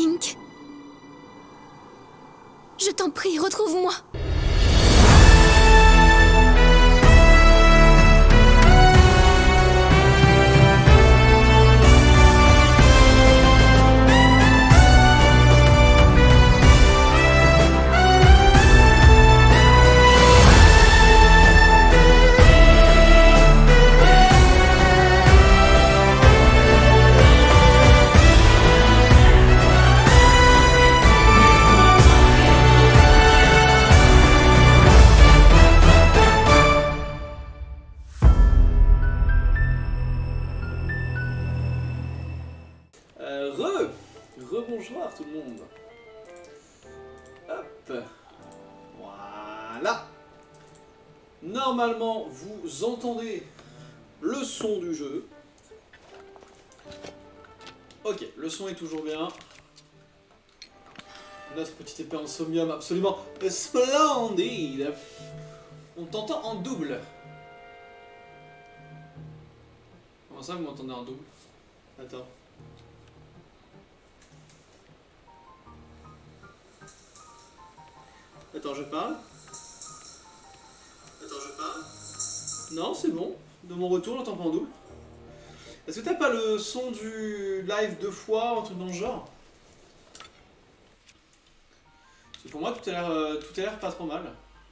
Link. Je t'en prie, retrouve-moi. Rebonjour tout le monde. Hop. Voilà. Normalement, vous entendez le son du jeu. Ok, le son est toujours bien. Notre petite épée en sommium absolument splendide. On t'entend en double. Comment ça vous m'entendez en double? Attends. Attends, je parle. Non, c'est bon. De mon retour, j'entends pas en double. Est-ce que t'as pas le son du live deux fois, un truc dans le genre? Parce que pour moi, tout a l'air pas trop mal.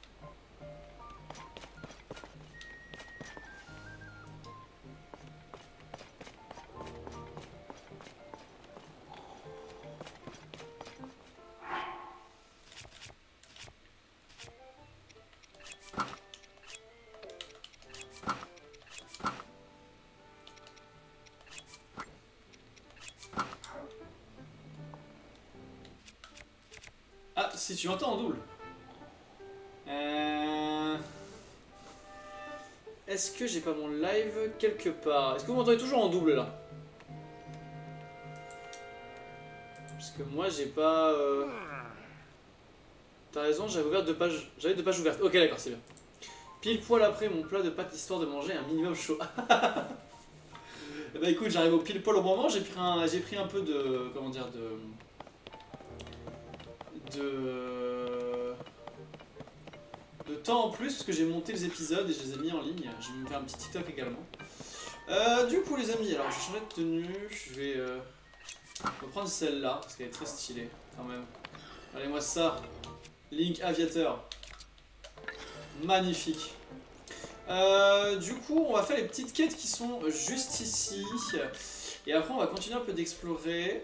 Ah, si tu entends en double. Est-ce que j'ai pas mon live quelque part? Est-ce que vous m'entendez toujours en double là? Parce que moi j'ai pas... T'as raison, j'avais deux pages ouvertes. Ok, d'accord, c'est bien. Pile poil après mon plat de pâtes histoire de manger un minimum chaud. Bah écoute, j'arrive au pile poil au bon moment, j'ai pris un peu de... Comment dire, de temps en plus parce que j'ai monté les épisodes et je les ai mis en ligne. Je vais me faire un petit TikTok également. Du coup les amis, alors je vais changer de tenue. Je vais reprendre celle-là parce qu'elle est très stylée quand même. Regardez-moi ça, Link Aviateur, magnifique. Du coup on va faire les petites quêtes qui sont juste ici et après on va continuer un peu d'explorer.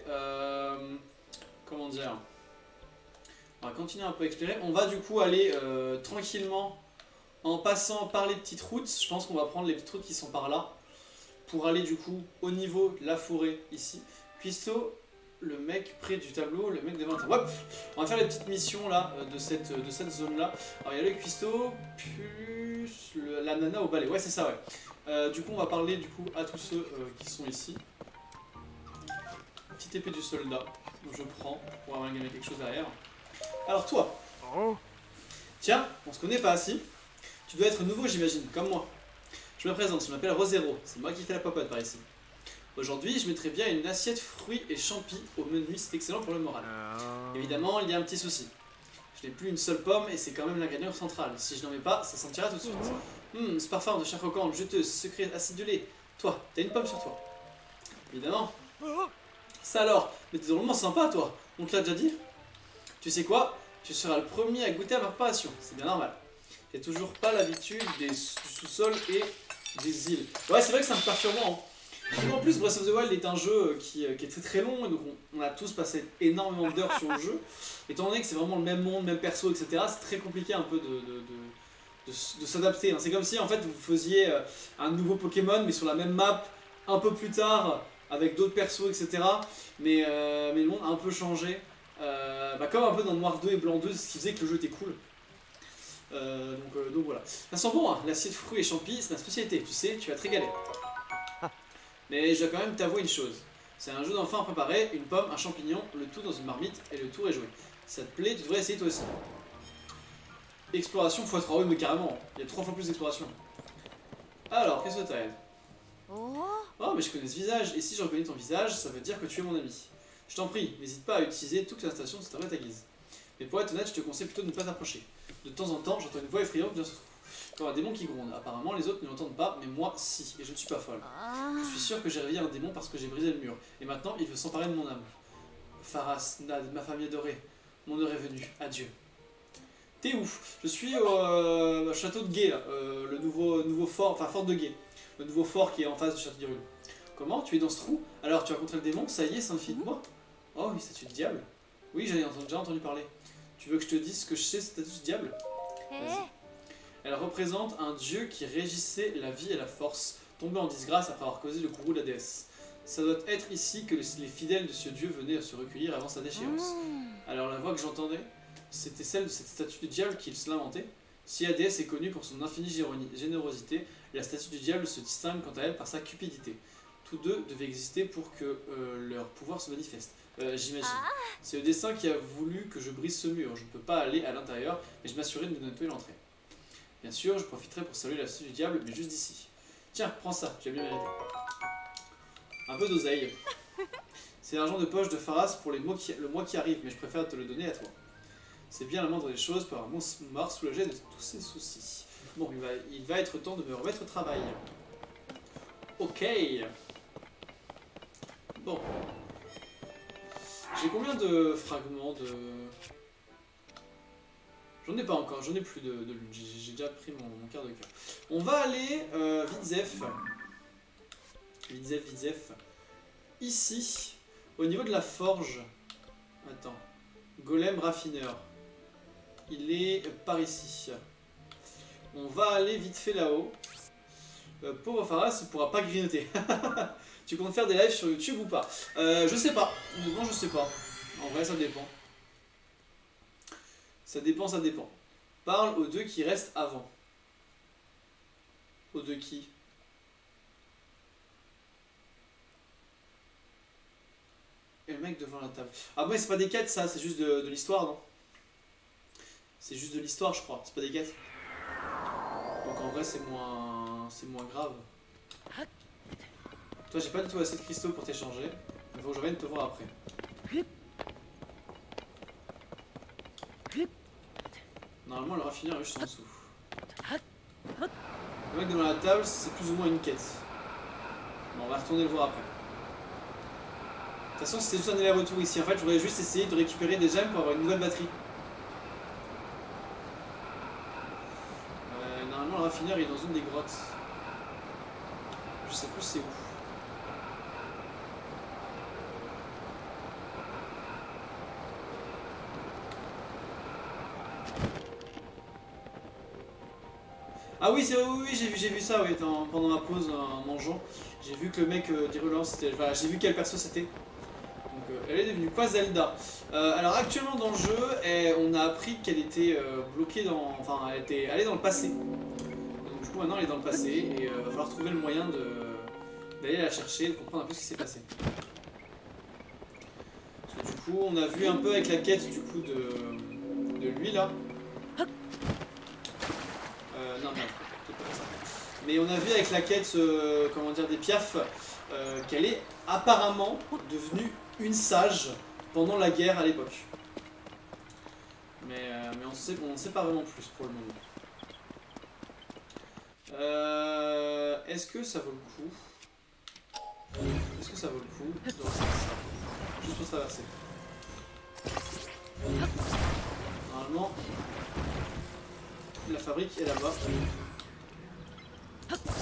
Comment dire? On va continuer un peu à explorer. On va du coup aller tranquillement en passant par les petites routes. Je pense qu'on va prendre les petites routes qui sont par là pour aller du coup au niveau de la forêt ici. Cuisto, le mec près du tableau, le mec devant le tableau. Hop, on va faire les petites missions là de cette zone là. Alors il y a le Cuisto plus la nana au balai. Ouais c'est ça ouais. Du coup on va parler du coup à tous ceux qui sont ici. Petite épée du soldat. Je prends pour avoir gagné quelque chose derrière. Alors toi, tiens, on se connaît pas assez. Tu dois être nouveau j'imagine, comme moi. Je me présente, je m'appelle Rosero, c'est moi qui fais la popote par ici. Aujourd'hui, je mettrai bien une assiette fruits et champis au menu, c'est excellent pour le moral. Évidemment, il y a un petit souci. Je n'ai plus une seule pomme et c'est quand même l'ingrédient central. Si je n'en mets pas, ça sentira tout de suite. Ce parfum de chair croquante, juteuse, secret, acidulé. Toi, t'as une pomme sur toi. Évidemment. Ça alors, mais t'es drôlement sympa toi, on te l'a déjà dit? Tu sais quoi? Tu seras le premier à goûter à ma préparation, c'est bien normal. J'ai toujours pas l'habitude du sous-sol et des îles. Ouais, c'est vrai que ça me perturbe moi. Hein. En plus, Breath of the Wild est un jeu qui est très très long, et donc on a tous passé énormément d'heures sur le jeu. Étant donné que c'est vraiment le même monde, même perso, etc., c'est très compliqué un peu de s'adapter. Hein. C'est comme si en fait vous faisiez un nouveau Pokémon, mais sur la même map, un peu plus tard, avec d'autres persos, etc. Mais le monde a un peu changé. Comme un peu dans Noir 2 et Blanc 2, ce qui faisait que le jeu était cool. Donc voilà. Ça sent bon, hein. L'assiette fruits et champis, c'est ma spécialité, tu sais, tu vas te régaler. Mais je dois quand même t'avouer une chose. C'est un jeu d'enfant à préparer, une pomme, un champignon, le tout dans une marmite et le tour est joué. Si ça te plaît, tu devrais essayer toi aussi. Exploration x3, oui mais carrément, il y a 3 fois plus d'exploration. Alors, qu'est-ce que t'as? Oh mais je connais ce visage, et si je reconnais ton visage, ça veut dire que tu es mon ami. Je t'en prie, n'hésite pas à utiliser toute l'installation de cette à ta guise. Mais pour être honnête, je te conseille plutôt de ne pas t'approcher. De temps en temps, j'entends une voix effrayante dans ce trou. Comme un démon qui gronde. Apparemment, les autres ne l'entendent pas, mais moi, si. Et je ne suis pas folle. Je suis sûr que j'ai réveillé un démon parce que j'ai brisé le mur. Et maintenant, il veut s'emparer de mon âme. Faras, Nad, ma famille adorée. Mon heure est venue. Adieu. T'es ouf. Je suis au château de Gué, là. Le nouveau fort, enfin fort de Gué. Le nouveau fort qui est en face du château d'Hyrule. Comment? Tu es dans ce trou? Alors, tu as rencontré le démon? Ça y est, c'est un fille de moi? Oh, une statue de diable. Oui, j'en ai déjà entendu parler. Tu veux que je te dise ce que je sais, cette statue de diable? Vas-y. Elle représente un dieu qui régissait la vie et la force, tombé en disgrâce après avoir causé le courroux de la déesse. Ça doit être ici que les fidèles de ce dieu venaient à se recueillir avant sa déchéance. Alors la voix que j'entendais, c'était celle de cette statue du diable qu'il se lamentait. Si la déesse est connue pour son infinie générosité, la statue du diable se distingue quant à elle par sa cupidité. Tous deux devaient exister pour que leur pouvoir se manifeste. J'imagine. C'est le destin qui a voulu que je brise ce mur. Je ne peux pas aller à l'intérieur, mais je m'assurais de ne donner pas l'entrée. Bien sûr, je profiterai pour saluer la statue du diable, mais juste d'ici. Tiens, prends ça, tu as bien mérité. Un peu d'oseille. C'est l'argent de poche de Faras pour le mois qui arrive, mais je préfère te le donner à toi. C'est bien la moindre des choses pour avoir mort soulagé de tous ses soucis. Bon, il va être temps de me remettre au travail. Ok. Bon. J'ai combien de fragments de... J'en ai pas encore, j'en ai plus de lune, j'ai déjà pris mon quart de cœur. On va aller, Vidzef. Vidzef. Ici, au niveau de la forge. Attends. Golem raffineur. Il est par ici. On va aller vite fait là-haut. Pauvre Faras, il pourra pas grignoter. Tu comptes faire des lives sur YouTube ou pas? Je sais pas. Honnêtement, je sais pas. En vrai, ça dépend. Ça dépend, ça dépend. Parle aux deux qui restent avant. Aux deux qui? Et le mec devant la table. Ah ouais, c'est pas des quêtes ça, c'est juste de l'histoire, non? C'est juste de l'histoire, je crois. C'est pas des quêtes. Donc en vrai, c'est moins grave. Toi, j'ai pas du tout assez de cristaux pour t'échanger. Il faut que je revienne te voir après. Normalement, le raffineur est juste en dessous. Le mec devant la table, c'est plus ou moins une quête. Bon, on va retourner le voir après. De toute façon, c'était juste un aller-retour ici. En fait, j'aurais juste essayé de récupérer des gemmes pour avoir une nouvelle batterie. Normalement, le raffineur est dans une des grottes. Je sais plus c'est où. Ah oui, oui, j'ai vu ça oui, pendant ma pause en mangeant. J'ai vu que le mec d'Hyrule, c'était. Enfin, j'ai vu quel perso c'était. Donc elle est devenue quoi Zelda? Alors actuellement dans le jeu, on a appris qu'elle était bloquée dans. Enfin, elle était allée dans le passé. Donc du coup maintenant elle est dans le passé et il va falloir trouver le moyen d'aller la chercher, de comprendre un peu ce qui s'est passé. Parce que du coup on a vu un peu avec la quête du coup de lui là. Non, c'est pas ça. Mais on a vu avec la quête, comment dire, des piafs, qu'elle est apparemment devenue une sage pendant la guerre à l'époque. Mais on ne sait pas vraiment plus pour le moment. Est-ce que ça vaut le coup? Est-ce que ça vaut le coup de refaire ça? Juste pour traverser. Normalement, la fabrique est là-bas. Attends.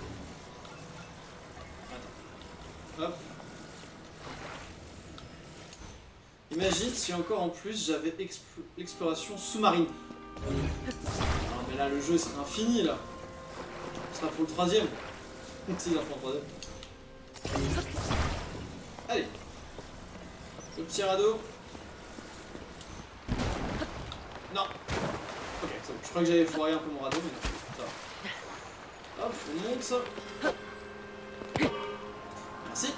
Hop. Imagine si encore en plus j'avais l'exploration sous-marine. Non mais là le jeu sera infini là. Ce sera pour le troisième. Si il en prend le troisième. Allez. Le petit radeau. Non. Ok, c'est bon. Je crois que j'avais foiré un peu mon radeau, mais non. Ça va. Hop, on monte ça. Merci.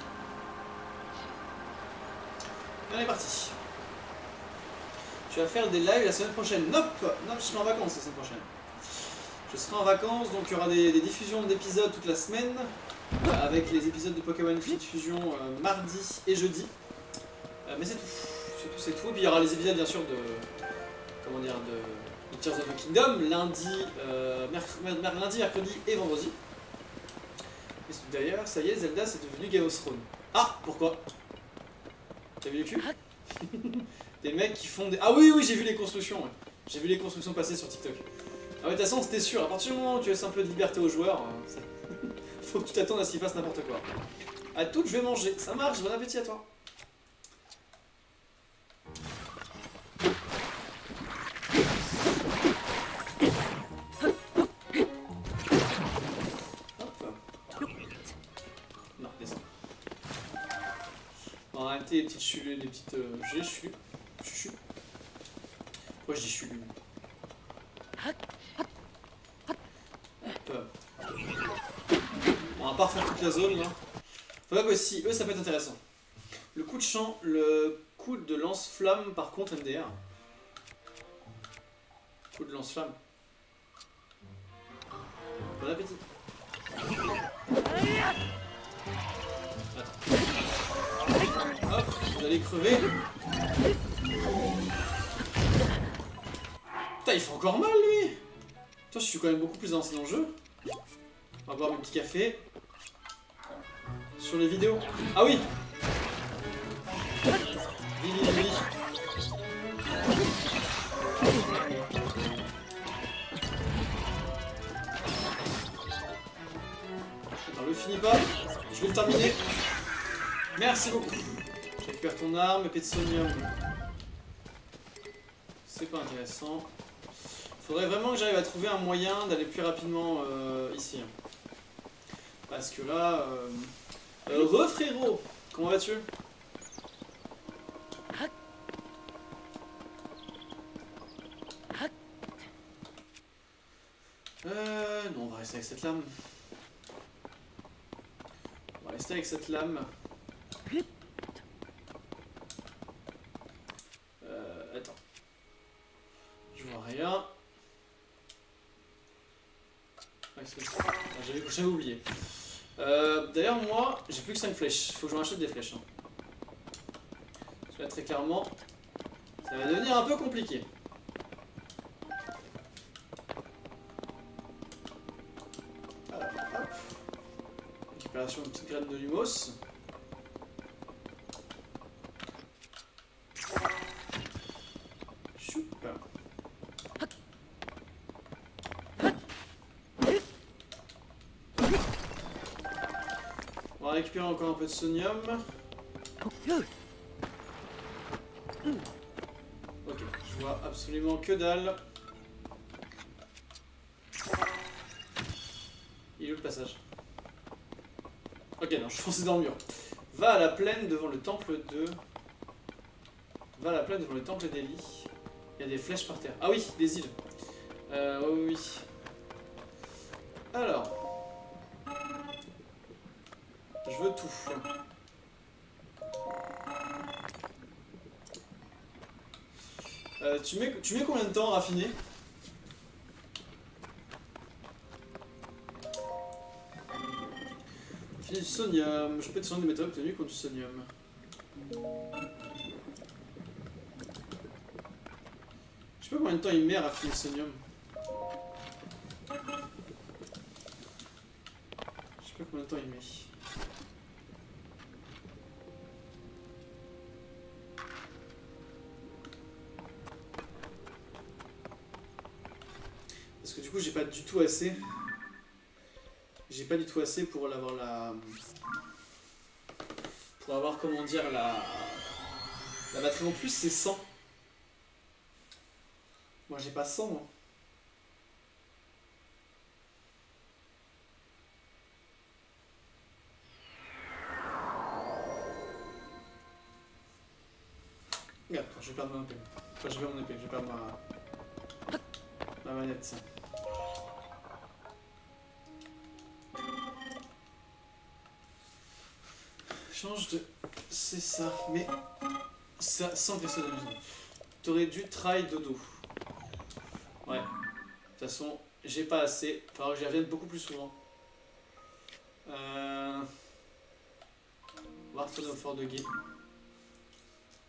Et on est parti. Tu vas faire des lives la semaine prochaine. Nope, je serai en vacances la semaine prochaine. Je serai en vacances, donc il y aura des diffusions d'épisodes toute la semaine. Avec les épisodes de Pokémon Fusion mardi et jeudi. Mais c'est tout. Surtout c'est tout. Puis il y aura les épisodes bien sûr de... Comment dire, de Tears of the Kingdom, lundi, lundi, mercredi et vendredi. Et d'ailleurs, ça y est, Zelda c'est devenu Game of Thrones. Ah, pourquoi? T'as vu le cul? Des mecs qui font des... Ah oui, oui, j'ai vu les constructions, ouais. J'ai vu les constructions passer sur TikTok. Ah ouais, de toute façon, c'était sûr, à partir du moment où tu laisses un peu de liberté aux joueurs, faut que tu t'attendes à ce qu'ils fassent n'importe quoi. À toutes, je vais manger. Ça marche, bon appétit à toi. Non, descends. On va arrêter les petites chulules, les petites... Chuchu. Pourquoi je dis chulu? On va pas refaire toute la zone là. Faudrait que aussi, eux ça peut être intéressant. Le coup de champ, le coup de lance-flamme par contre MDR. Coup de lance-flamme. Bon appétit. Attends. Hop, vous allez crever. Putain, il fait encore mal lui. Putain, je suis quand même beaucoup plus avancé dans le jeu. On va boire mes petits cafés. Sur les vidéos. Ah oui. Vili. Attends, le finis pas. Je vais le terminer. Merci beaucoup. Je récupère ton arme, épée de sonium. C'est pas intéressant. Faudrait vraiment que j'arrive à trouver un moyen d'aller plus rapidement ici. Parce que là... frérot, comment vas-tu? Non, on va rester avec cette lame. On va rester avec cette lame. Attends. Je vois rien. J'avais oublié. D'ailleurs, moi, j'ai plus que 5 flèches. Il faut que je m'achète des flèches. Hein. Parce que là, très clairement, ça va devenir un peu compliqué. Alors, hop. Récupération de petites graines de lumos. Choup. On va récupérer encore un peu de sonium. Ok, je vois absolument que dalle. Il est où le passage? Ok, non, je fonçais dans le mur. Va à la plaine devant le temple de... Va à la plaine devant le temple d'Eli. Il y a des flèches par terre. Ah oui, des îles. Oui. Alors... Je veux tout. Tu mets combien de temps à raffiner? Raffiner du sonium. Je peux te soigner des métaux obtenus contre du sonium. Je sais pas combien de temps il met à raffiner le sonium. Je sais pas combien de temps il met. Parce que du coup j'ai pas du tout assez. J'ai pas du tout assez pour l'avoir la... Pour avoir comment dire la batterie en plus c'est 100. Moi j'ai pas 100 moi. Regarde, je vais perdre mon épée. Enfin, je vais mon épée, je vais perdre ma manette. Change de... C'est ça, mais... Ça, sans vaisseau d'amusement. T'aurais dû try dodo. Ouais. De toute façon, j'ai pas assez. Il faudra que j'y revienne beaucoup plus souvent. On va retourner au fort de Gué.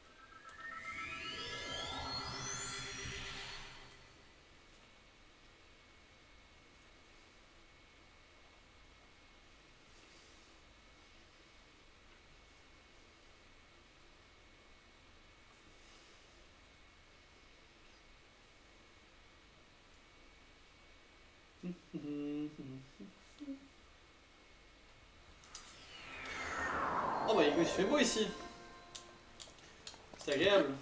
Oh bah écoute, il fait beau ici. C'est agréable.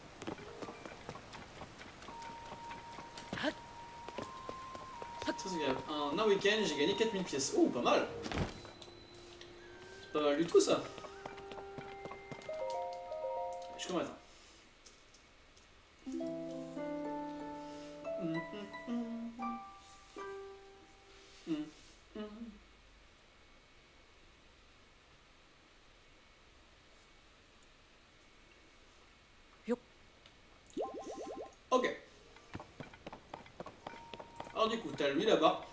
C'est très agréable. En un week-end, j'ai gagné 4000 pièces. Oh, pas mal. C'est pas mal du tout ça. Je commence. Ok. Alors du coup, t'as lui là-bas.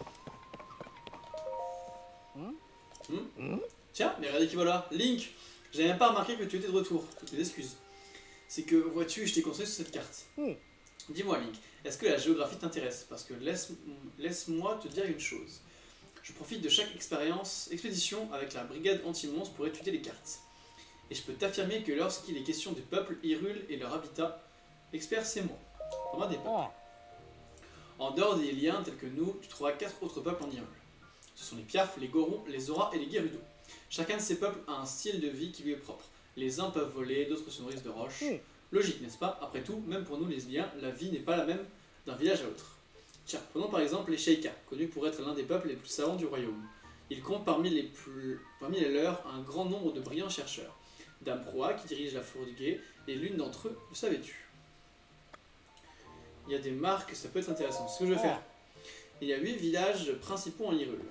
Tiens, mais regardez qui voilà. Link, j'avais même pas remarqué que tu étais de retour. Toutes mes excuses. C'est que, vois-tu, je t'ai construit sur cette carte. Dis-moi Link, est-ce que la géographie t'intéresse? Parce que laisse-moi te dire une chose. Je profite de chaque expédition avec la brigade anti-monstre pour étudier les cartes. Et je peux t'affirmer que lorsqu'il est question des peuples Hyrule et leur habitat, l'expert c'est moi. Enfin, des peuples. En dehors des liens tels que nous, tu trouveras 4 autres peuples en Hyrule. Ce sont les Piaf, les Gorons, les Zora et les Gerudo. Chacun de ces peuples a un style de vie qui lui est propre. Les uns peuvent voler, d'autres se nourrissent de roches. Logique, n'est-ce pas? Après tout, même pour nous les liens, la vie n'est pas la même d'un village à l'autre. Tiens, prenons par exemple les Sheikah, connus pour être l'un des peuples les plus savants du royaume. Ils comptent parmi les leurs un grand nombre de brillants chercheurs. Dame Proa, qui dirige la Fourguée, est l'une d'entre eux, le savais-tu? Il y a des marques, ça peut être intéressant. Ce que je vais faire. Il y a 8 villages principaux en Hyrule.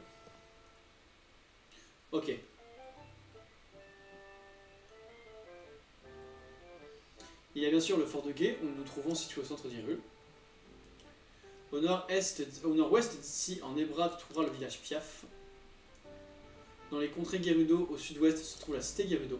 Ok. Il y a bien sûr le fort de Gué, où nous nous trouvons situé au centre d'Hyrule. Au nord-ouest d'ici, en Ebra, tu trouveras le village Piaf. Dans les contrées Gerudo, au sud-ouest, se trouve la cité Gerudo.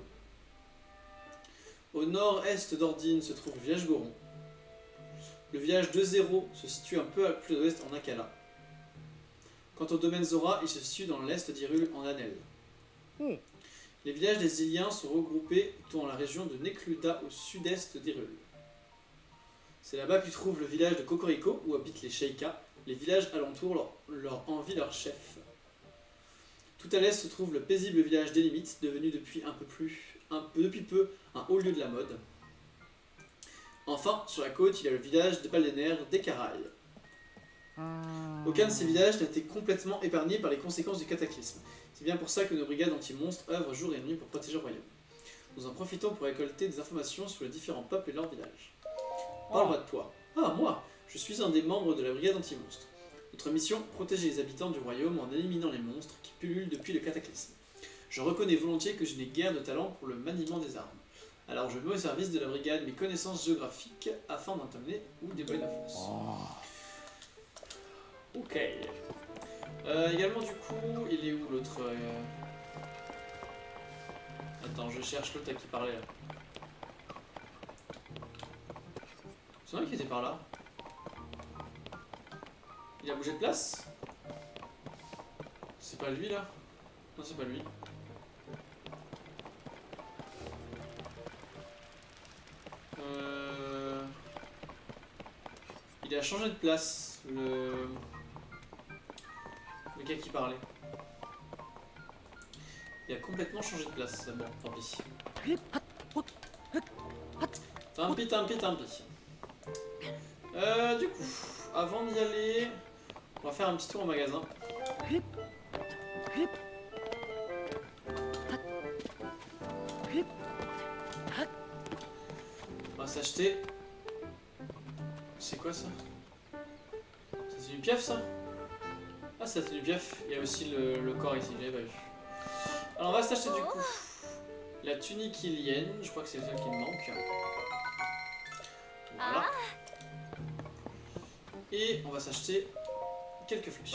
Au nord-est d'Ordine se trouve le village Goron. Le village de Zéro se situe un peu plus à l'ouest en Akala. Quant au domaine Zora, il se situe dans l'est d'Hyrule en Anel. Les villages des Iliens sont regroupés dans la région de Nekluda au sud-est d'Hyrule. C'est là-bas que tu trouves le village de Cocorico où habitent les Sheikah. Les villages alentours leur envient leur chef. Tout à l'est se trouve le paisible village des Limites, devenu depuis peu un haut lieu de la mode. Enfin, sur la côte, il y a le village de Baldener d'Ekaraï. Aucun de ces villages n'a été complètement épargné par les conséquences du cataclysme. C'est bien pour ça que nos brigades anti-monstres œuvrent jour et nuit pour protéger le royaume. Nous en profitons pour récolter des informations sur les différents peuples et leurs villages. Parle-moi de toi. Ah, moi, je suis un des membres de la brigade anti-monstres. Notre mission, protéger les habitants du royaume en éliminant les monstres qui pullulent depuis le cataclysme. Je reconnais volontiers que je n'ai guère de talent pour le maniement des armes. Alors je mets au service de la brigade mes connaissances géographiques afin d'entamer ou déployer la force. Ok. Également du coup, il est où l'autre Attends, je cherche l'autre à qui parlait là. C'est vrai qu'il était par là. Il a bougé de place? C'est pas lui là? Non, c'est pas lui. Il a changé de place, le gars qui parlait. Il a complètement changé de place, bon, tant pis. Tant pis. Du coup, avant d'y aller, on va faire un petit tour au magasin. On va s'acheter. C'est quoi ça? C'est du piaf ça? Ah, c'est du piaf. Il y a aussi le corps ici, je l'avais pas vu. Alors on va s'acheter du coup la tunique ilienne, je crois que c'est le seul qui me manque. Voilà. Et on va s'acheter quelques flèches.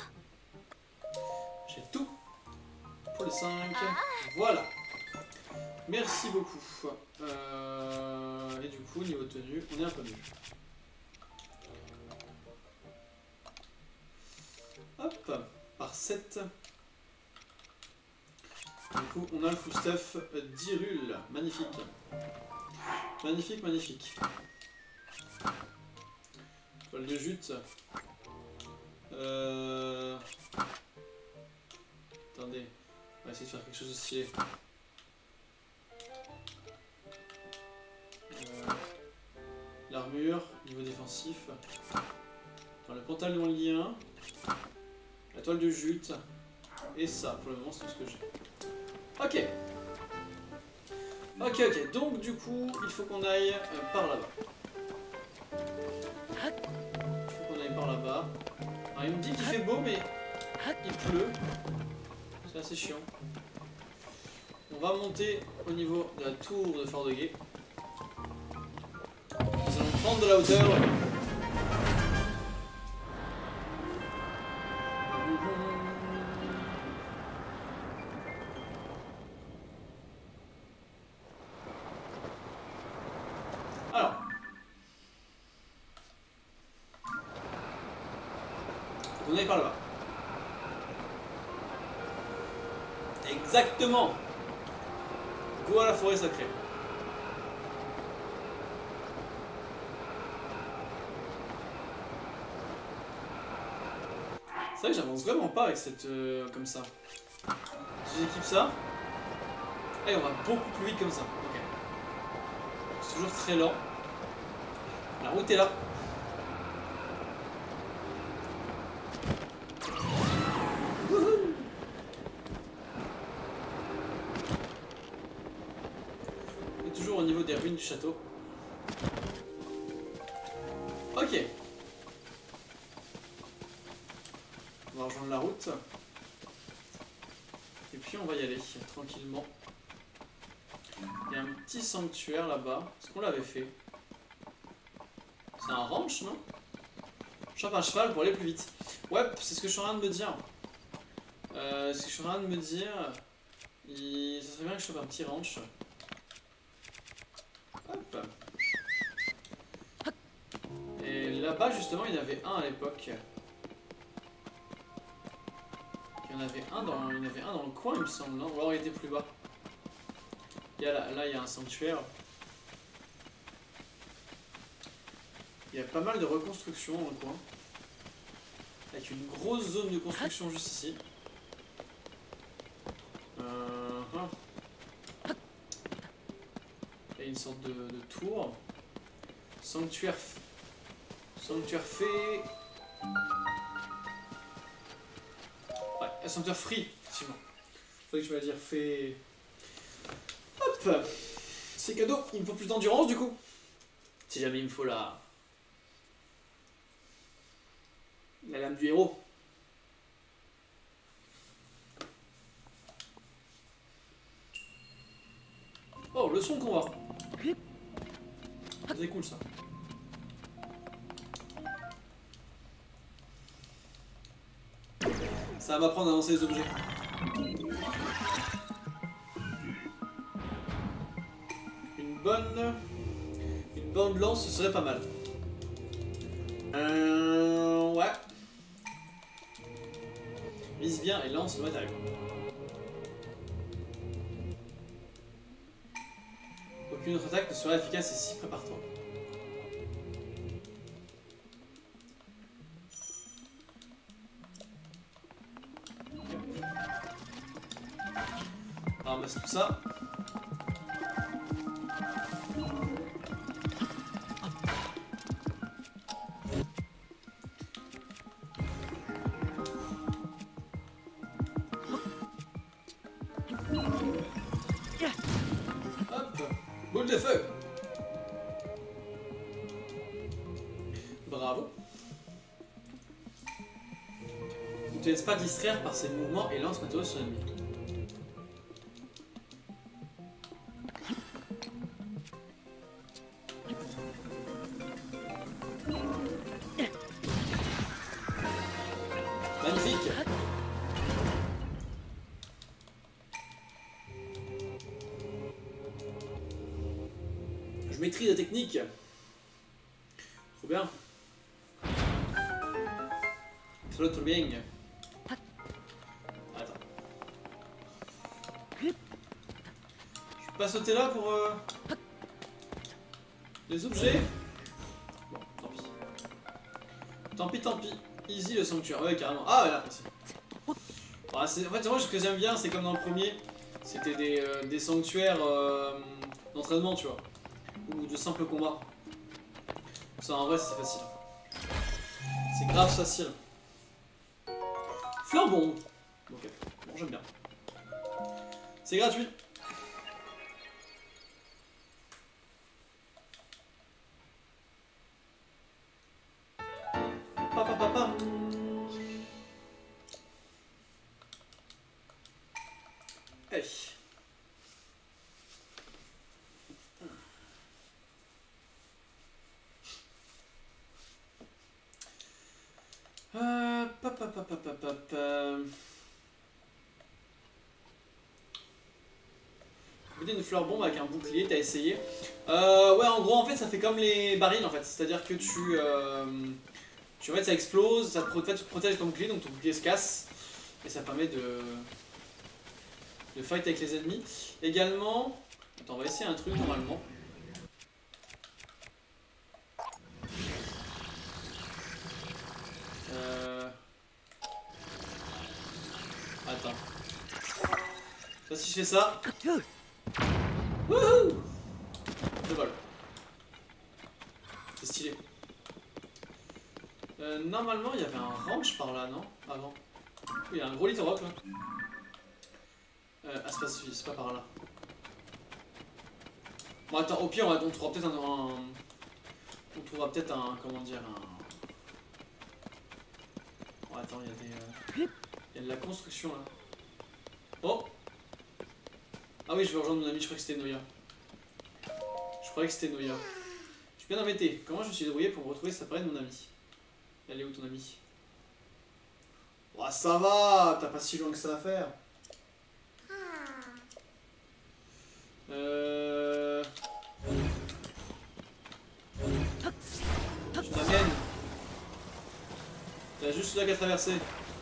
J'ai tout pour les 5. Voilà. Merci beaucoup. Et du coup, niveau tenue, on est un peu mieux. Hop, par 7. Du coup, on a le full stuff d'Hyrule. Magnifique. Magnifique. Toile de jute. Attendez, on va essayer de faire quelque chose de stylé. L'armure, niveau défensif. Dans le pantalon lien. La toile de jute. Et ça, pour le moment, c'est tout ce que j'ai. Ok. Ok, donc du coup, il faut qu'on aille par là-bas. Il faut qu'on aille par là-bas. Alors, il me dit qu'il fait beau, mais il pleut. C'est assez chiant. On va monter au niveau de la tour de Fort de Guet. Nous allons prendre de la hauteur. Alors. On aille par là-bas. Exactement. Go à la forêt sacrée. C'est vrai que j'avance vraiment pas avec cette... comme ça. Si j'équipe ça... Et on va beaucoup plus vite comme ça. Ok. C'est toujours très lent. La route est là. On est toujours au niveau des ruines du château. Ok. On va rejoindre la route. Et puis on va y aller tranquillement. Il y a un petit sanctuaire là-bas. Est-ce qu'on l'avait fait? C'est un ranch, non? Chope un cheval pour aller plus vite. Ouais, c'est ce que je suis en train de me dire. Ce que je suis en train de me dire. Ça serait bien que je chope un petit ranch. Hop. Et là-bas, justement, il y en avait un à l'époque. Il y en avait un dans le coin, il me semble, non? Ou alors il était plus bas. Là, il y a un sanctuaire. Il y a pas mal de reconstruction dans le coin. Avec une grosse zone de construction juste ici. Il y a une sorte de tour. Sanctuaire fait... Ouais, sanctuaire free, effectivement. Faut que je vais dire fait... Hop. C'est cadeau, il me faut plus d'endurance du coup. Si jamais il me faut la lame du héros. Oh, le son qu'on va. C'est cool ça. Ça va m'apprendre à lancer les objets. Une bonne lance, ce serait pas mal. Ouais. Vise bien et lance le matériau. Aucune autre attaque ne sera efficace ici, prépare-toi. On ramasse tout ça. Boule de feu. Bravo. Ne te laisse pas distraire par ses mouvements et lance matériau sur l'ennemi. Magnifique. Je maîtrise la technique. Trop bien. Trop bien. Attends. Je vais pas sauter là pour les objets. Bon, tant pis. Tant pis, tant pis. Easy le sanctuaire, ouais carrément. Ah ouais là, merci. En fait moi ce que j'aime bien c'est comme dans le premier, c'était des sanctuaires d'entraînement tu vois. Ou de simple combat. Ça en vrai c'est facile. C'est grave facile. Flambon. Ok, bon j'aime bien. C'est gratuit. Pam. Allez. Une fleur bombe avec un bouclier, t'as essayé? Ouais, en gros, en fait, ça fait comme les barils en fait. C'est-à-dire que en fait, ça explose, ça tu te protèges ton bouclier, donc ton bouclier se casse. Et ça permet de fight avec les ennemis. Également, attends, on va essayer un truc normalement. Attends. Ça, si je fais ça. Wouhou! Je vole. C'est stylé. Normalement, il y avait un ranch par là, non? Avant. Oui, il y a un gros little rock là. Ah, c'est pas par là. Bon, attends, au pire, on trouvera peut-être on trouvera peut-être un. Comment dire? Bon, attends, il y a des. Il y a de la construction là. Oh! Ah oui, je vais rejoindre mon ami, je croyais que c'était Noya. Je croyais que c'était Noya. Je suis bien embêté. Comment je me suis débrouillé pour me retrouver ça paraît de mon ami? Elle est où ton ami? Oh, ça va, t'as pas si loin que ça à faire. Je t'amène. T'as juste là qu'à traverser.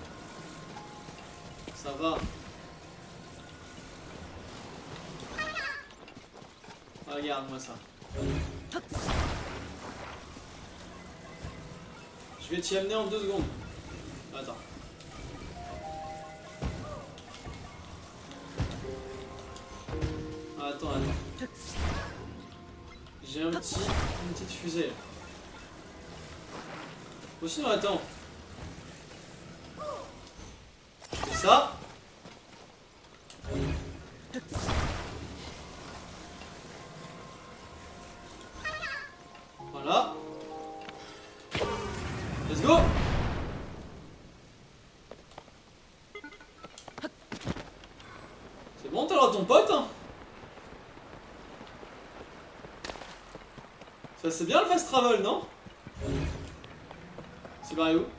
Ça va. Regarde-moi ça. Je vais t'y amener en 2 secondes. Attends. Attends. J'ai une petite fusée. Ou sinon, attends. Je fais ça. Voilà. Let's go. C'est bon, t'as l'air de ton pote hein. Ça c'est bien le fast travel, non? C'est barré où?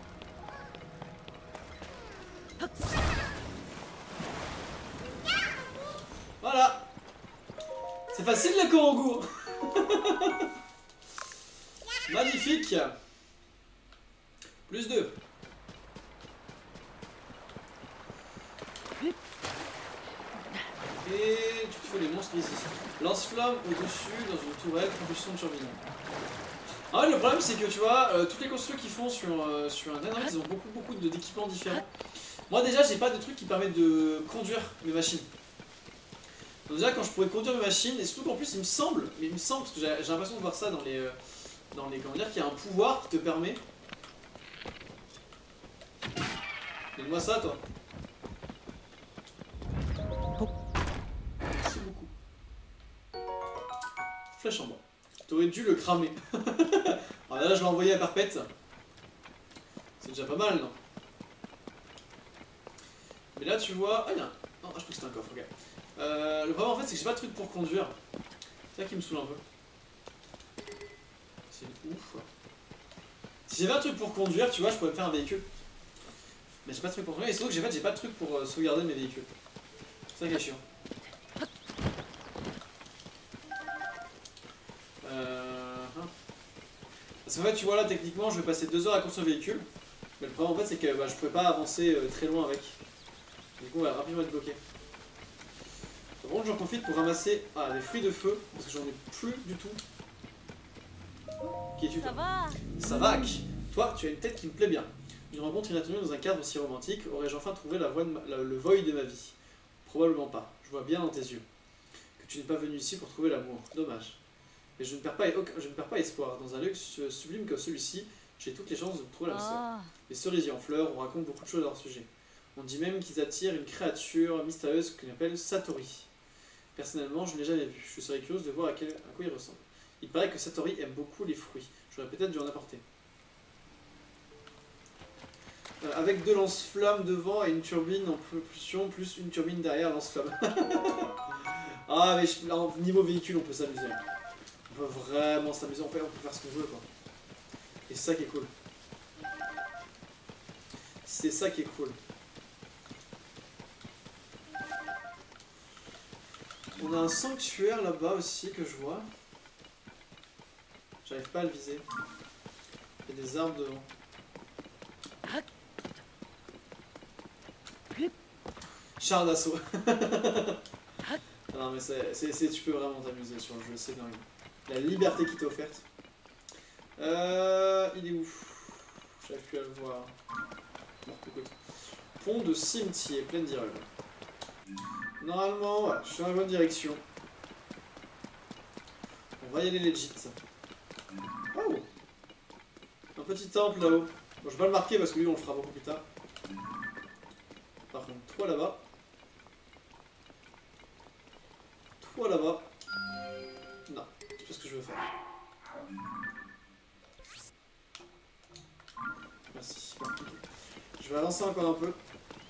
Voilà. C'est facile le Korongu. Magnifique. Plus 2. Et tu te fais les monstres ici. Lance-flamme au-dessus dans une tourelle, propulsion de turbine. Ah ouais, le problème c'est que tu vois, toutes les constructions qu'ils font sur Internet, ils ont beaucoup d'équipements différents. Moi déjà, j'ai pas de truc qui permet de conduire mes machines. Donc déjà, quand je pourrais conduire mes machines, et surtout qu'en plus, il me semble, parce que j'ai l'impression de voir ça dans les comment dire, qu'il y a un pouvoir qui te permet. Donne-moi ça, toi. Merci beaucoup. Flèche en bois. T'aurais dû le cramer. Alors là, je l'ai envoyé à Perpète. C'est déjà pas mal, non? Mais là, tu vois. Ah, il y a un. Non, je crois que c'était un coffre, ok. Le problème, en fait, c'est que j'ai pas de truc pour conduire. C'est ça qui me saoule un peu. C'est ouf. Si j'avais un truc pour conduire, tu vois, je pourrais me faire un véhicule. Mais j'ai pas de truc pour conduire. Et surtout que j'ai pas de truc pour sauvegarder mes véhicules. C'est ça qui est chiant. Parce qu'en fait, tu vois là, techniquement, je vais passer 2 heures à construire le véhicule. Mais le problème, en fait, c'est que je pouvais pas avancer très loin avec. Du coup, on va rapidement être bloqué. Par contre, j'en profite pour ramasser des fruits de feu, parce que j'en ai plus du tout. Qui es-tu, toi? Ça va. Toi, tu as une tête qui me plaît bien. Une rencontre inattendue dans un cadre aussi romantique, aurais-je enfin trouvé la voie le void de ma vie? Probablement pas, je vois bien dans tes yeux que tu n'es pas venu ici pour trouver l'amour, dommage. Mais je ne perds pas espoir, dans un lieu sublime comme celui-ci, j'ai toutes les chances de trouver la seule. Les cerisiers en fleurs, on raconte beaucoup de choses à leur sujet. On dit même qu'ils attirent une créature mystérieuse qu'on appelle Satori. Personnellement, je ne l'ai jamais vu, je serais curieuse de voir à quoi il ressemble. Il paraît que Satori aime beaucoup les fruits, j'aurais peut-être dû en apporter. Avec 2 lance-flammes devant et une turbine en propulsion, plus une turbine derrière lance-flamme. Ah, mais là, niveau véhicule, on peut s'amuser. On peut vraiment s'amuser, on peut faire ce qu'on veut, quoi. Et c'est ça qui est cool. C'est ça qui est cool. On a un sanctuaire là-bas aussi que je vois. J'arrive pas à le viser. Il y a des arbres devant. Char d'assaut. Non mais tu peux vraiment t'amuser sur le jeu, c'est dingue. La liberté qui t'est offerte. Il est où? J'arrive plus à le voir. Bon, écoute. Pont de cimetière, pleine d'immeubles. Normalement, voilà, je suis dans la bonne direction. On va y aller legit. Oh! Un petit temple là-haut. Bon, je vais pas le marquer parce que lui on le fera beaucoup plus tard. Par contre, toi là-bas. Toi là-bas. Non, c'est pas ce que je veux faire. Merci. Bon, okay. Je vais avancer encore un peu.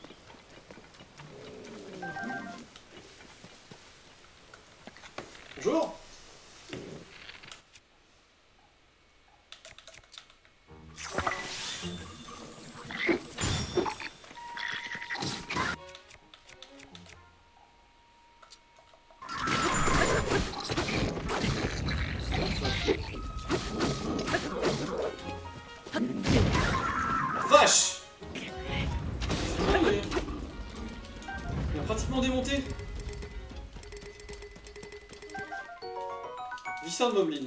Bonjour. Vache! Il a pratiquement démonté. Visseur de Moblin.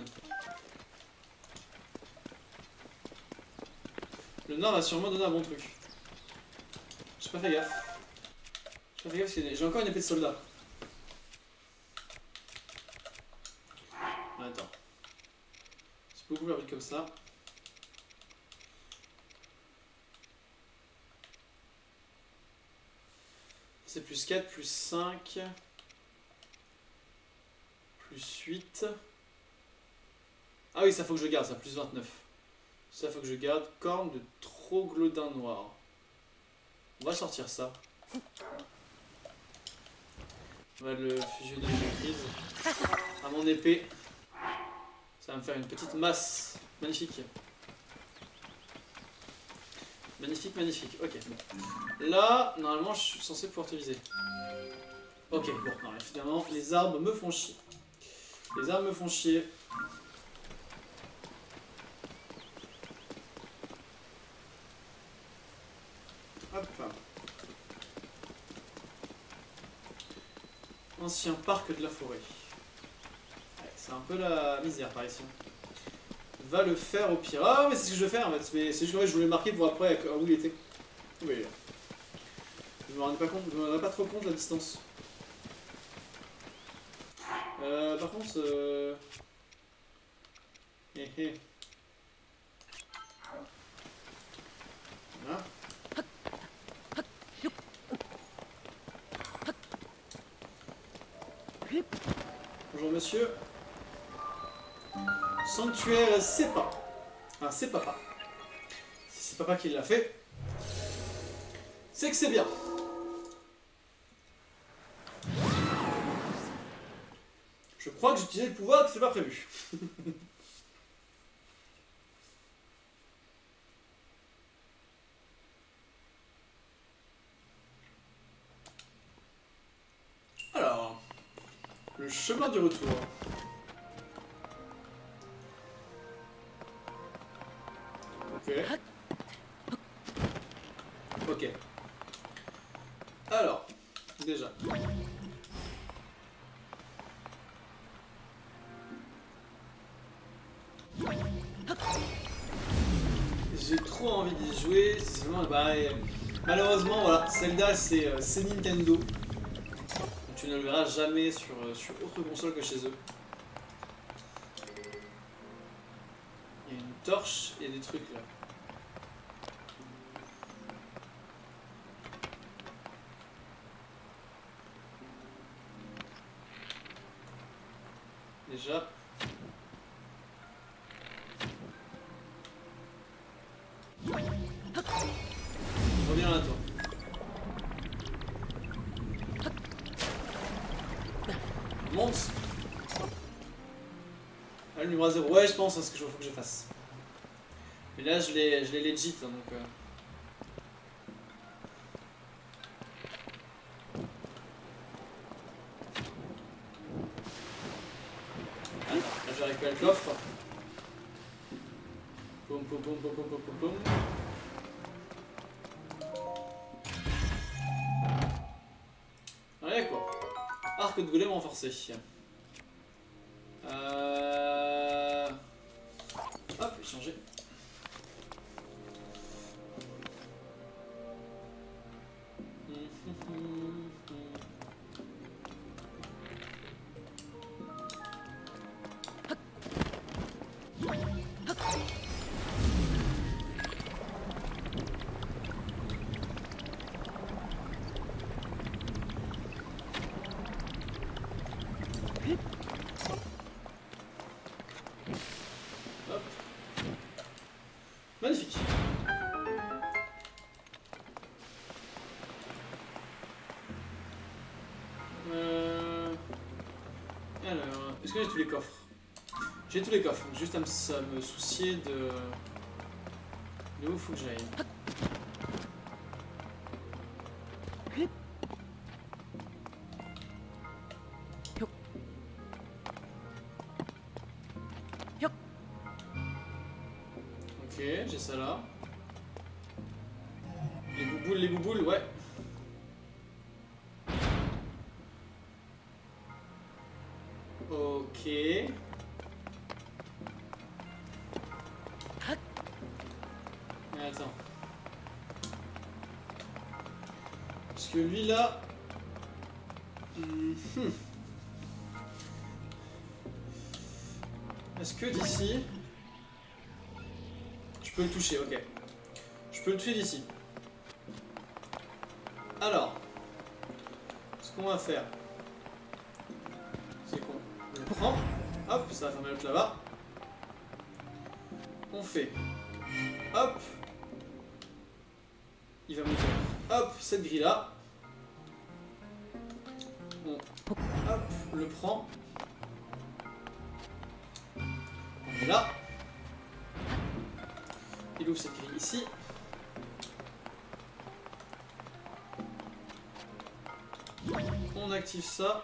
Le Nord va sûrement donner un bon truc. J'ai pas fait gaffe. J'ai pas fait gaffe parce que j'ai encore une épée de soldat. Attends. C'est beaucoup plus rapide comme ça. C'est plus 4, plus 5, plus 8. Ah oui, ça faut que je garde, ça, plus 29. Ça faut que je garde. Corne de troglodyte noir. On va sortir ça. On va le fusionner avec la crise. À mon épée. Ça va me faire une petite masse. Magnifique. Magnifique, magnifique. Ok, bon. Là, normalement, je suis censé pouvoir te viser. Ok, bon, non, évidemment, les arbres me font chier. Les arbres me font chier. Hop. Ancien parc de la forêt. Ouais, c'est un peu la misère par ici. Va le faire au pire. Ah mais c'est ce que je vais faire en fait. Mais c'est juste que je voulais marquer pour après où il était. Où il est là. Je me rendais pas compte, je me rendais pas trop compte de la distance. Par contre Voilà. Bonjour monsieur. Sanctuaire, c'est pas. Ah, c'est papa. Si c'est papa qui l'a fait, c'est que c'est bien. Je crois que j'ai utilisé le pouvoir que c'est pas prévu. Alors, le chemin du retour. Ok. Ok. Alors, déjà. J'ai trop envie d'y jouer. C'est vraiment, bah, malheureusement, voilà, Zelda c'est Nintendo. Donc, tu ne le verras jamais sur autre console que chez eux. Il y a une torche et des trucs là. Déjà. Reviens là toi. Monte. Ah, le numéro 0. Ouais, je pense, c'est ce qu'il faut que je fasse. Mais là, je l'ai legit, hein, donc... Attends, là, je vais récupérer le coffre. Poum, poum, poum, poum, poum, poum, poum, poum. Allez, quoi. Arc de golem renforcé. Hop, changer. Hop. Magnifique. Alors, est-ce que j'ai tous les coffres? J'ai tous les coffres, donc juste à me soucier de où faut que j'aille. Ok, j'ai ça là. Les bouboules, ouais. Ok. Mais attends. Parce que lui là... Est-ce que d'ici... Je peux le toucher, ok. Je peux le toucher d'ici. Alors... Ce qu'on va faire... C'est qu'on le prend. Hop, ça va fermer l'autre là-bas. On fait... Hop. Il va m'ouvrir. Hop, cette grille là. On hop, le prend. On est là. Il ouvre cette grille ici. On active ça.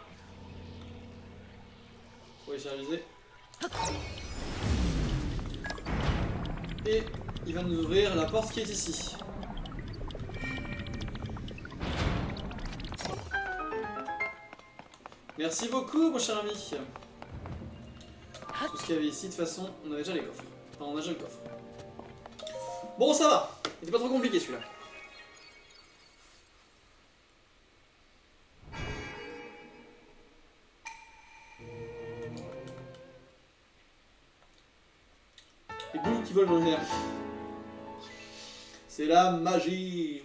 Pour réaliser. Et il va nous ouvrir la porte qui est ici. Merci beaucoup, mon cher ami. Tout ce qu'il y avait ici, de toute façon, on avait déjà les coffres. Enfin, on a déjà le coffre. Bon, ça va. Il était pas trop compliqué celui-là. Les boules qui volent dans l'air. C'est la magie.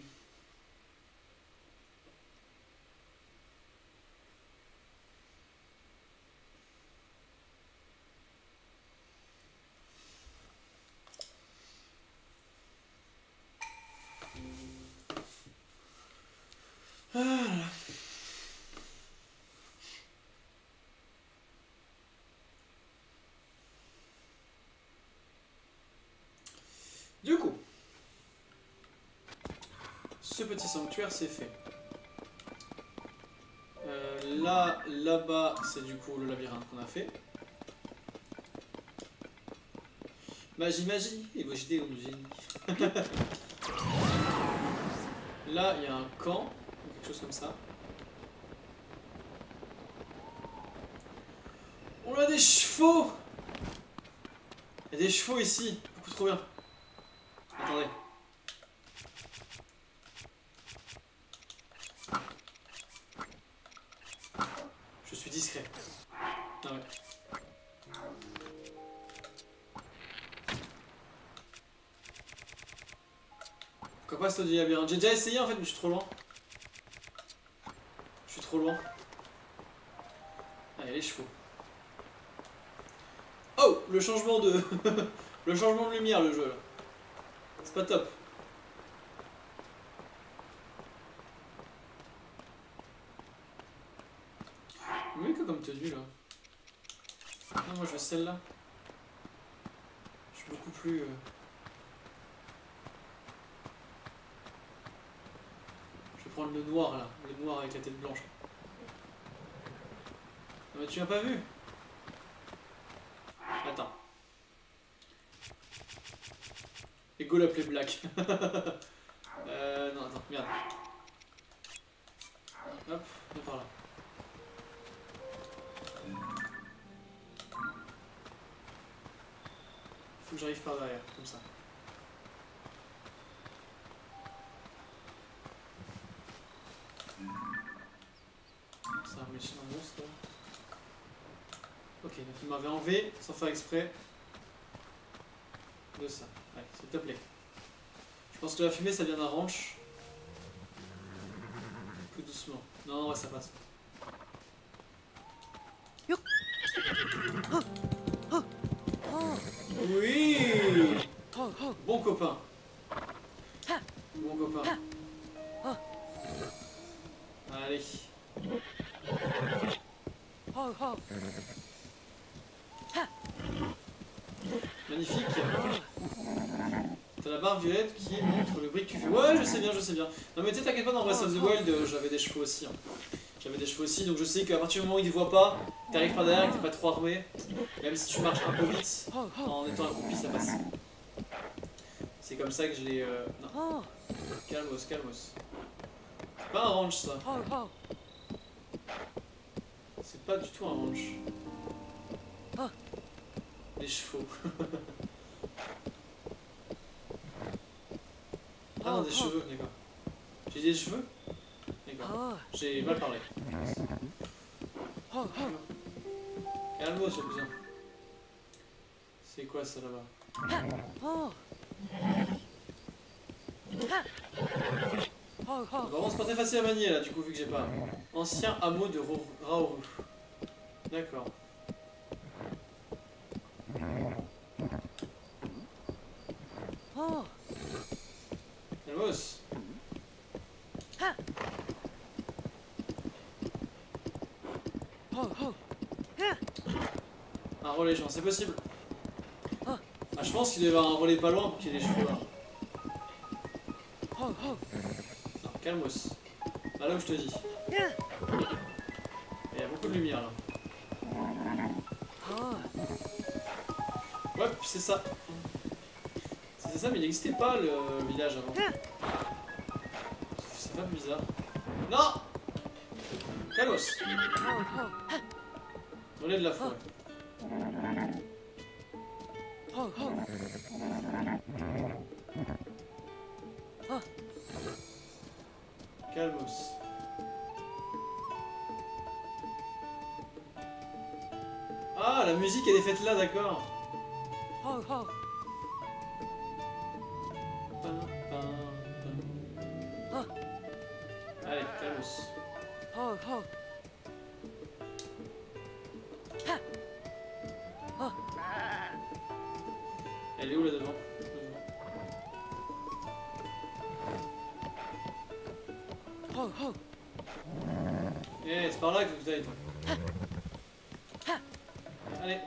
Du coup, ce petit sanctuaire c'est fait. Là-bas, c'est du coup le labyrinthe qu'on a fait. Magie, magie, et moi j'ai des génie. Là, il y a un camp, quelque chose comme ça. On a des chevaux! Il y a des chevaux ici, beaucoup trop bien. Attendez. discret. Ah ouais. Pourquoi pas c'est du labyrinthe? J'ai déjà essayé en fait, mais je suis trop loin. Je suis trop loin. Allez, les chevaux. Oh, le changement de... le changement de lumière, le jeu, là. C'est pas top. Mais quoi comme tenue, là? Non, moi, je veux celle-là. Je suis beaucoup plus... Je vais prendre le noir, là. Le noir avec la tête blanche. Non, mais tu m'as pas vu? Attends. Et go l'appeler Black. Non, attends, merde. Hop, viens par là. Faut que j'arrive par derrière, comme ça. C'est un méchant monstre. Ok, donc il m'avait enlevé, sans faire exprès, de ça. Allez, s'il te plaît. Je pense que la fumée, ça vient d'un ranch. Plus doucement. Non, ouais, ça passe. Oui! Bon copain. Bon copain. Allez. Magnifique. T'as la barre violette qui montre le bruit que tu fais. Ouais, je sais bien, je sais bien. Non mais tu sais, t'inquiète pas, dans Breath of the Wild, j'avais des chevaux aussi. Hein. J'avais des chevaux aussi, donc je sais qu'à partir du moment où ils te voient pas, t'arrives par derrière et que t'es pas trop armé, même si tu marches un peu vite, en étant accroupi, ça passe. C'est comme ça que je l'ai... Non. Calmos, calmos. C'est pas un ranch, ça. C'est pas du tout un ranch. Les chevaux. Ah non, des cheveux, d'accord. J'ai des cheveux? D'accord. J'ai mal parlé. Calme-toi, ce cousin. C'est quoi ça là-bas? Vraiment, c'est pas très facile à manier là, du coup, vu que j'ai pas. Ancien hameau de Raoru. D'accord. Calmos. Un relais, c'est possible. Ah, je pense qu'il doit y avoir un relais pas loin pour qu'il y ait des chevaux là. Non, calmos. Là, là où je te dis. Il y a beaucoup de lumière là. Ouais, c'est ça. C'est ça, mais il n'existait pas le village avant. C'est pas bizarre. Non! Calmos! Relais de la forêt. Calmos. Ah, la musique elle est faite là, d'accord. Allez, calmos. Elle est où là devant? Eh, c'est par là que vous allez. Allez.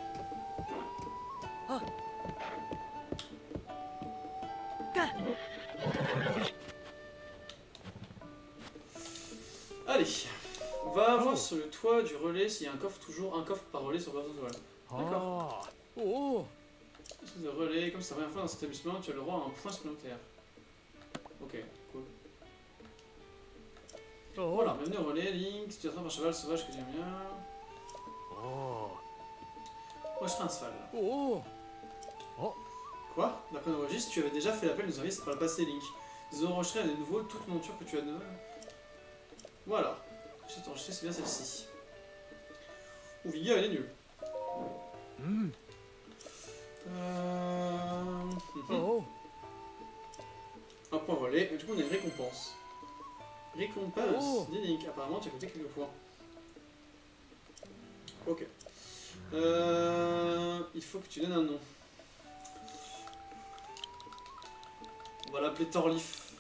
Allez. On va voir sur le toit du relais s'il y a un coffre, toujours un coffre par relais sur Breath of the Wild. D'accord. De relais, comme c'est la première fois dans cet établissement, tu as le droit à un point supplémentaire. Ok, cool. Voilà, bienvenue au relais, Link, si tu attrapes un cheval sauvage que tu aimes bien. Moi je ferai un cheval là. Quoi? D'après nos registres, tu avais déjà fait l'appel nous services par le passé, Link. Ils ont enregistré de nouveau toute monture que tu as de... Voilà. Cette enregistrée, c'est bien celle-ci. Ou vigueur, il est nul. Un point volé, et du coup on a une récompense. Récompense d'Inic. Apparemment tu as coûté quelques points. Ok. Il faut que tu donnes un nom. On va l'appeler Thorleif.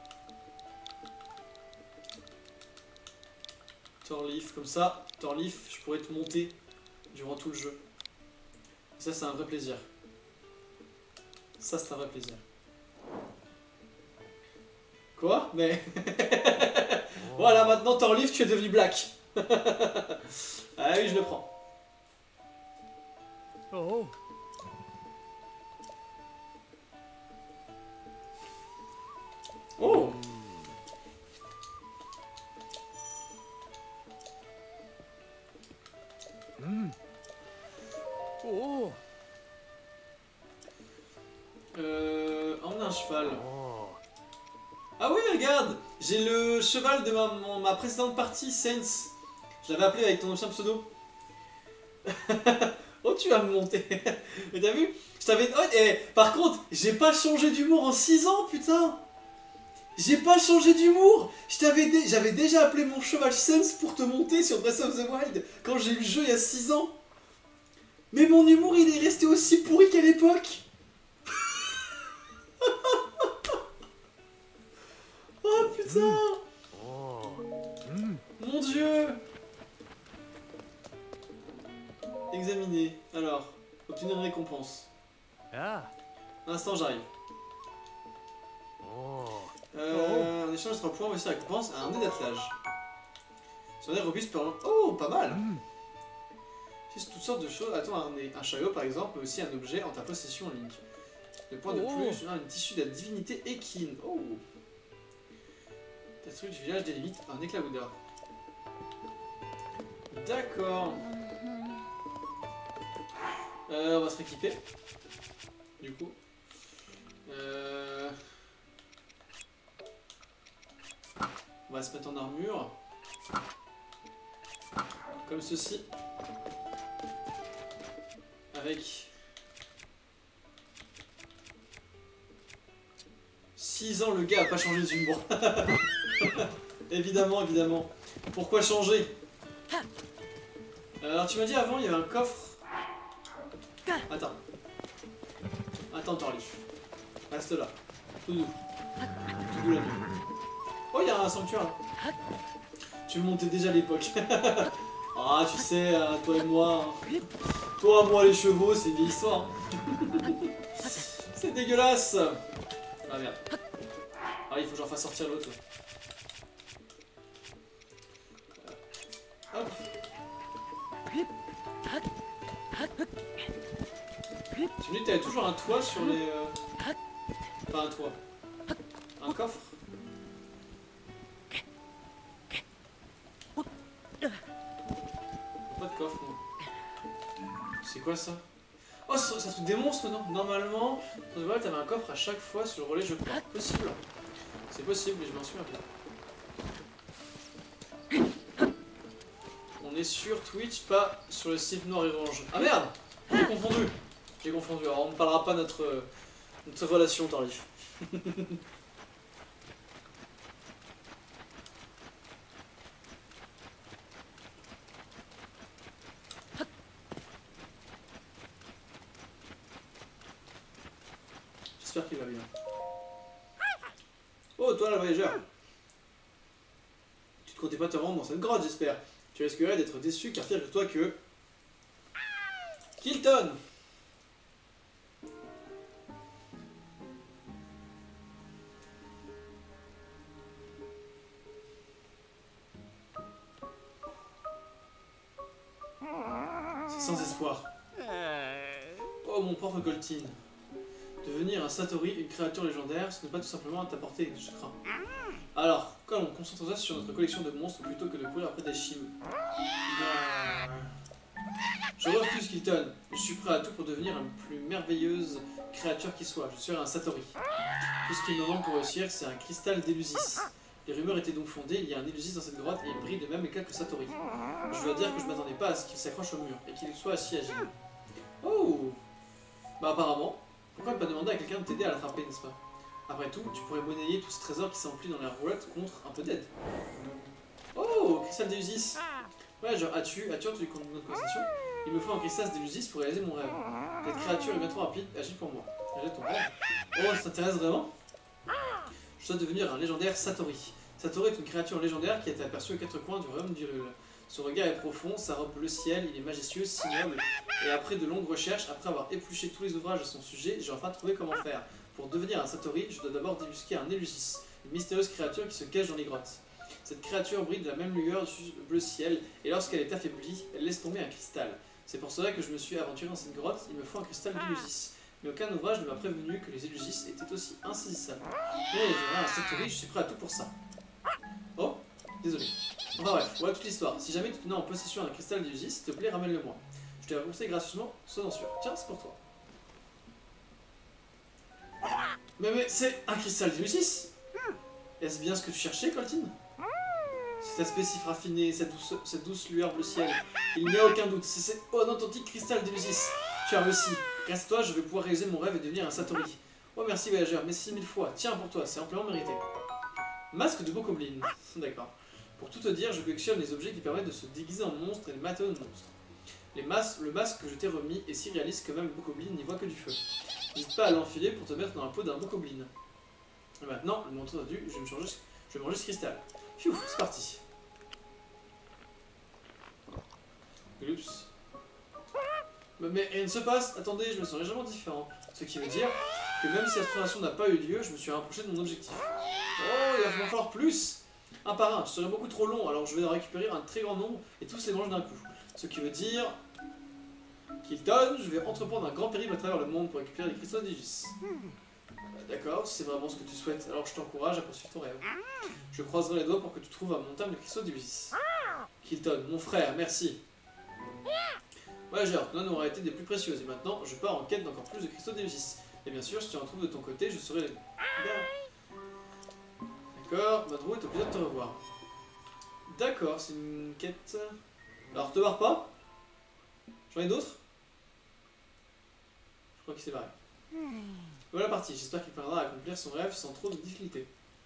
Thorleif, comme ça, Thorleif, je pourrais te monter durant tout le jeu. Et ça, c'est un vrai plaisir. Ça, c'est un vrai plaisir. Quoi? Mais... Voilà, maintenant, Thorleif, tu es devenu Black. Ah oui, je le prends. Oh. Oh. Oh. Emmener un cheval. Ah oui, regarde, j'ai le cheval de ma précédente partie, Sense. Je l'avais appelé avec ton ancien pseudo. Oh, tu vas me monter. Mais t'as vu? Je t'avais... Oh, par contre, j'ai pas changé d'humour en 6 ans, putain. J'ai pas changé d'humour. J'avais déjà appelé mon cheval Sense pour te monter sur Breath of the Wild quand j'ai eu le jeu il y a 6 ans. Mais mon humour, il est resté aussi pourri qu'à l'époque. Oh putain. Mon dieu. Examiner. Alors, obtenir une récompense. Un instant, j'arrive. En échange de 3 points, voici la récompense à un dé d'attelage. Sur un air robuste permanent. Oh, pas mal. C'est toutes sortes de choses. Attends, un chariot par exemple, mais aussi un objet en ta possession en ligne. Le point de plus sur un tissu de la divinité Ekin. Oh. T'as trouvé du village des limites, un éclabouda. D'accord. On va se rééquiper. Du coup. On va se mettre en armure. Comme ceci. Avec 6 ans, le gars a pas changé d'humour. Évidemment, évidemment. Pourquoi changer? Alors tu m'as dit avant, il y avait un coffre. Attends. Attends, Thorleif. Reste là. Tout doux. Tout doux la nuit. Oh, il y a un sanctuaire là. Tu me montais déjà à l'époque. Ah, tu sais, toi et moi. Toi, moi, les chevaux, c'est une vieille histoire. C'est dégueulasse. Ah merde. Ah, il faut que j'en fasse sortir l'autre. Hop. Tu me dis que t'avais toujours un toit sur les... Pas un toit. Un coffre. Pas de coffre, non. C'est quoi ça? Oh, ça truc des monstres, non? Normalement, voilà, t'avais un coffre à chaque fois sur le relais, je crois. Possible. C'est possible, mais je m'en souviens pas. On est sur Twitch, pas sur le site noir et orange. Ah merde! J'ai confondu. J'ai confondu. Alors on ne parlera pas de notre relation, Thorleif. J'espère qu'il va bien. Oh, toi, le voyageur. Tu ne comptais pas te rendre dans cette grotte, j'espère. Tu risquerais d'être déçu, car figure-toi que... Kilton! C'est sans espoir. Oh, mon pauvre Coltine. Devenir un Satori, une créature légendaire, ce n'est pas tout simplement à ta portée, je crains. Alors, concentrons-nous sur notre collection de monstres plutôt que de courir après des chimes. Je refuse, Kilton. Je suis prêt à tout pour devenir la plus merveilleuse créature qui soit. Je serai un Satori. Tout ce qu'il me manque pour réussir, c'est un cristal d'Elusis. Les rumeurs étaient donc fondées, il y a un Élusis dans cette grotte et il brille de même éclat que Satori. Je dois dire que je m'attendais pas à ce qu'il s'accroche au mur et qu'il soit si agile. Oh! Bah apparemment, pourquoi ne pas demander à quelqu'un de t'aider à l'attraper, n'est-ce pas? Après tout, tu pourrais monnayer tout ce trésor qui s'emplit dans la roulotte contre un peu d'aide. Oh! Cristal d'Élusis! Ouais, genre, as-tu entendu notre conversation? Il me faut un cristal d'Élusis pour réaliser mon rêve. Cette créature est bien trop rapide, agis pour moi. Réalise ton rêve. Oh, ça t'intéresse vraiment? Je souhaite devenir un légendaire Satori. Satori est une créature légendaire qui a été aperçue aux quatre coins du royaume d'Hyrule. Son regard est profond, sa robe bleu ciel, il est majestueux, si noble. Et après de longues recherches, après avoir épluché tous les ouvrages à son sujet, j'ai enfin trouvé comment faire. Pour devenir un Satori, je dois d'abord débusquer un Élusis, une mystérieuse créature qui se cache dans les grottes. Cette créature brille de la même lueur du bleu ciel, et lorsqu'elle est affaiblie, elle laisse tomber un cristal. C'est pour cela que je me suis aventuré dans cette grotte, il me faut un cristal d'Élusis. Mais aucun ouvrage ne m'a prévenu que les Élusis étaient aussi insaisissables. Mais j'aurai un Satori, je suis prêt à tout pour ça. Oh, désolé. Enfin bref, voilà toute l'histoire. Si jamais tu te mets en possession d'un cristal d'Élusis, s'il te plaît, ramène-le-moi. Je te l'ai remboursé gracieusement, sois-en sûr. Tiens, c'est pour toi. Mais c'est un cristal d'Élusis? Est-ce bien ce que tu cherchais, Coltine? Cet aspect si raffiné, cette douce lueur bleu ciel, il n'y a aucun doute, c'est un authentique cristal d'Élusis. Tu as réussi. Grâce à toi, je vais pouvoir réaliser mon rêve et devenir un Satori. Oh merci voyageur, merci 1000 fois. Tiens pour toi, c'est amplement mérité. Masque de Bokoblin. D'accord. Pour tout te dire, je collectionne les objets qui permettent de se déguiser en monstre et les matériaux de monstres. Le masque que je t'ai remis est si réaliste que même Bokoblin n'y voit que du feu. N'hésite pas à l'enfiler pour te mettre dans la peau d'un Bokoblin. Et maintenant, le montre dû, je vais manger ce cristal. Pfiou, c'est parti. Glups. Mais rien ne se passe, attendez, je me sens légèrement différent. Ce qui veut dire que même si la transformation n'a pas eu lieu, je me suis rapproché de mon objectif. Oh, il va m'en falloir plus! Un par un, ce serait beaucoup trop long, alors je vais en récupérer un très grand nombre et tous les manger d'un coup. Ce qui veut dire qu'Hilton, je vais entreprendre un grand périple à travers le monde pour récupérer les cristaux d'Élusis. D'accord, c'est vraiment ce que tu souhaites, alors je t'encourage à poursuivre ton rêve. Je croiserai les doigts pour que tu trouves un montagne de cristaux d'Élusis. Hilton, mon frère, merci. Voyageur, ton âme aura été des plus précieuses et maintenant je pars en quête d'encore plus de cristaux d'Élusis. Et bien sûr, si tu en trouves de ton côté, je serai les... D'accord, Madrou est au plaisir de te revoir. D'accord, c'est une quête... Alors, te barre pas? J'en ai d'autres? Je crois qu'il s'est barré. Voilà la partie, j'espère qu'il parviendra à accomplir son rêve sans trop de difficultés.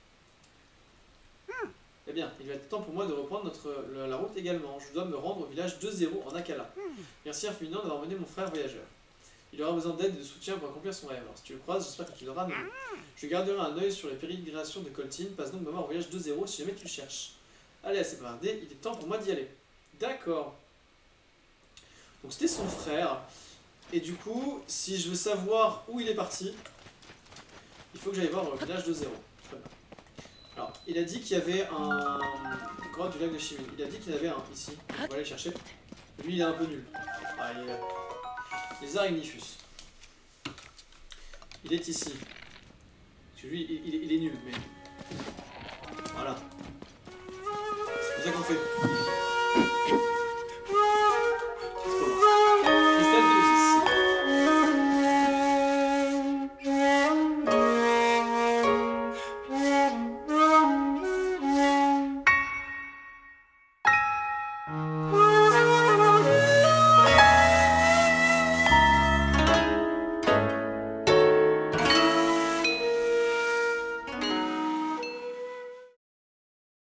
Eh bien, il va être temps pour moi de reprendre la route également. Je dois me rendre au village 2-0 en Akala. Merci infiniment d'avoir emmené mon frère voyageur. Il aura besoin d'aide et de soutien pour accomplir son rêve. Alors si tu le croises, j'espère que tu l'auras nommé. Je garderai un œil sur les pérégrinations de Coltine. Passe donc me voir au village 2-0 si jamais tu le cherches. Allez, assez bardé, il est temps pour moi d'y aller. D'accord. Donc c'était son frère. Et du coup, si je veux savoir où il est parti, il faut que j'aille voir le village 2-0. Très bien. Alors, il a dit qu'il y avait un grotte du lac de Chimine. Il a dit qu'il y en avait un ici. On va aller le chercher. Lui, il est un peu nul. Ah, il est... Les Arignifus. Il est ici. Parce que lui, il est nul, mais... Voilà. C'est comme ça qu'on fait.